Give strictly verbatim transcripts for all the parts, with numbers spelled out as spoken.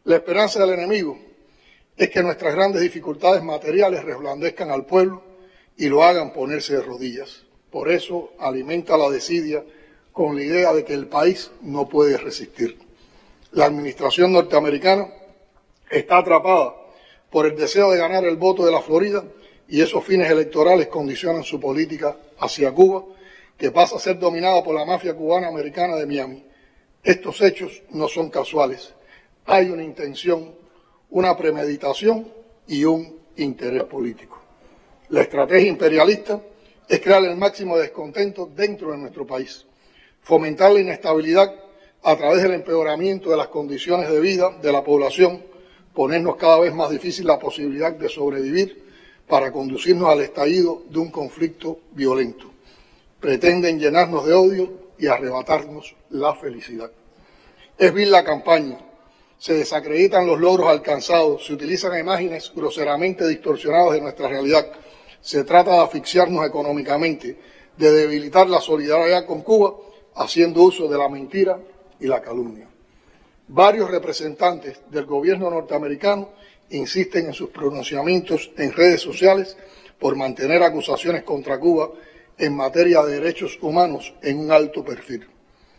La esperanza del enemigo es que nuestras grandes dificultades materiales resplandezcan al pueblo y lo hagan ponerse de rodillas. Por eso alimenta la desidia con la idea de que el país no puede resistir. La administración norteamericana está atrapada por el deseo de ganar el voto de la Florida y esos fines electorales condicionan su política hacia Cuba, que pasa a ser dominada por la mafia cubana-americana de Miami. Estos hechos no son casuales. Hay una intención, una premeditación y un interés político. La estrategia imperialista es crear el máximo descontento dentro de nuestro país, fomentar la inestabilidad a través del empeoramiento de las condiciones de vida de la población, ponernos cada vez más difícil la posibilidad de sobrevivir para conducirnos al estallido de un conflicto violento. Pretenden llenarnos de odio y arrebatarnos la felicidad. Es vil la campaña, se desacreditan los logros alcanzados, se utilizan imágenes groseramente distorsionadas de nuestra realidad. Se trata de asfixiarnos económicamente, de debilitar la solidaridad con Cuba, haciendo uso de la mentira y la calumnia. Varios representantes del gobierno norteamericano insisten en sus pronunciamientos en redes sociales por mantener acusaciones contra Cuba en materia de derechos humanos en un alto perfil.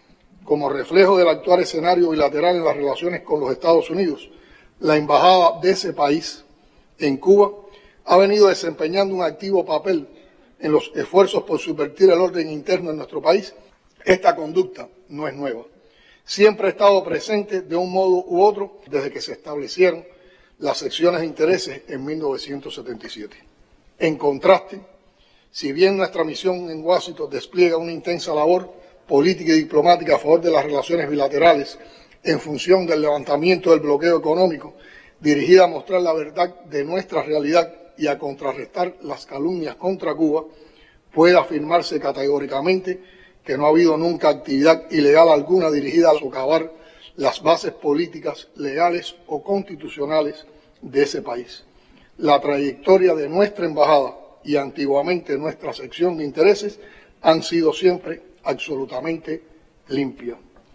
Como reflejo del actual escenario bilateral en las relaciones con los Estados Unidos, la embajada de ese país en Cuba ha venido desempeñando un activo papel en los esfuerzos por subvertir el orden interno en nuestro país. Esta conducta no es nueva. Siempre ha estado presente de un modo u otro desde que se establecieron las secciones de intereses en mil novecientos setenta y siete. En contraste, si bien nuestra misión en Washington despliega una intensa labor política y diplomática a favor de las relaciones bilaterales en función del levantamiento del bloqueo económico, dirigida a mostrar la verdad de nuestra realidad y a contrarrestar las calumnias contra Cuba, puede afirmarse categóricamente que no ha habido nunca actividad ilegal alguna dirigida a socavar las bases políticas, legales o constitucionales de ese país. La trayectoria de nuestra embajada y antiguamente nuestra sección de intereses han sido siempre absolutamente limpia.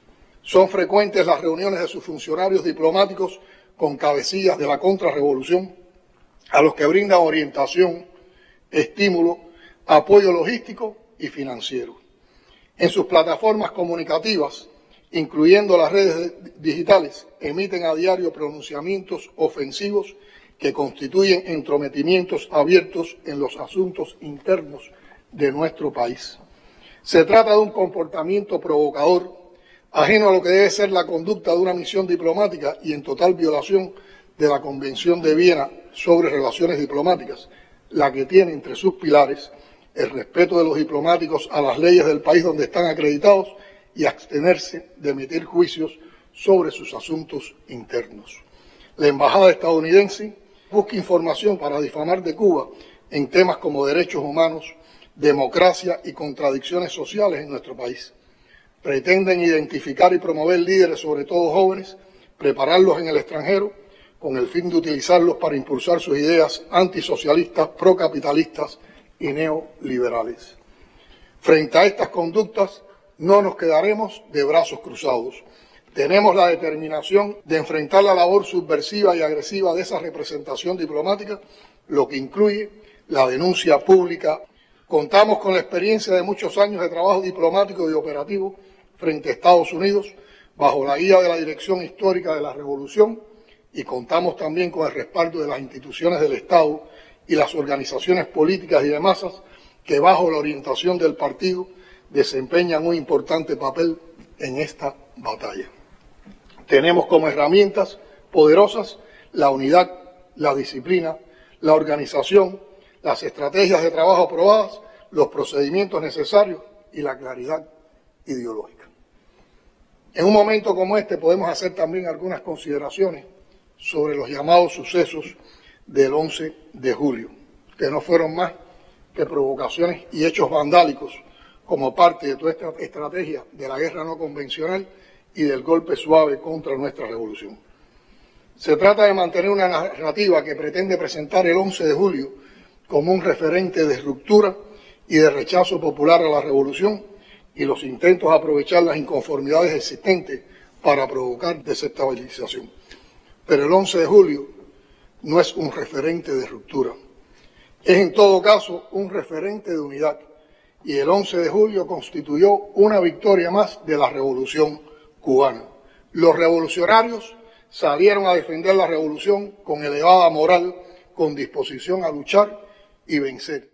Son frecuentes las reuniones de sus funcionarios diplomáticos con cabecillas de la contrarrevolución, a los que brindan orientación, estímulo, apoyo logístico y financiero. En sus plataformas comunicativas, incluyendo las redes digitales, emiten a diario pronunciamientos ofensivos que constituyen entrometimientos abiertos en los asuntos internos de nuestro país. Se trata de un comportamiento provocador, ajeno a lo que debe ser la conducta de una misión diplomática y en total violación de la Convención de Viena sobre Relaciones Diplomáticas, la que tiene entre sus pilares el respeto de los diplomáticos a las leyes del país donde están acreditados y abstenerse de emitir juicios sobre sus asuntos internos. La embajada estadounidense busca información para difamar de Cuba en temas como derechos humanos, democracia y contradicciones sociales en nuestro país. Pretenden identificar y promover líderes, sobre todo jóvenes, prepararlos en el extranjero con el fin de utilizarlos para impulsar sus ideas antisocialistas, procapitalistas y neoliberales. Frente a estas conductas, no nos quedaremos de brazos cruzados. Tenemos la determinación de enfrentar la labor subversiva y agresiva de esa representación diplomática, lo que incluye la denuncia pública. Contamos con la experiencia de muchos años de trabajo diplomático y operativo frente a Estados Unidos, bajo la guía de la Dirección Histórica de la Revolución, y contamos también con el respaldo de las instituciones del Estado y las organizaciones políticas y de masas que, bajo la orientación del partido, desempeñan un importante papel en esta batalla. Tenemos como herramientas poderosas la unidad, la disciplina, la organización, las estrategias de trabajo aprobadas, los procedimientos necesarios y la claridad ideológica. En un momento como este podemos hacer también algunas consideraciones sobre los llamados sucesos del once de julio, que no fueron más que provocaciones y hechos vandálicos como parte de toda esta estrategia de la guerra no convencional y del golpe suave contra nuestra revolución. Se trata de mantener una narrativa que pretende presentar el once de julio como un referente de ruptura y de rechazo popular a la revolución y los intentos de aprovechar las inconformidades existentes para provocar desestabilización. pero el once de julio no es un referente de ruptura. Es en todo caso un referente de unidad, y el once de julio constituyó una victoria más de la revolución cubana. Los revolucionarios salieron a defender la revolución con elevada moral, con disposición a luchar y vencer.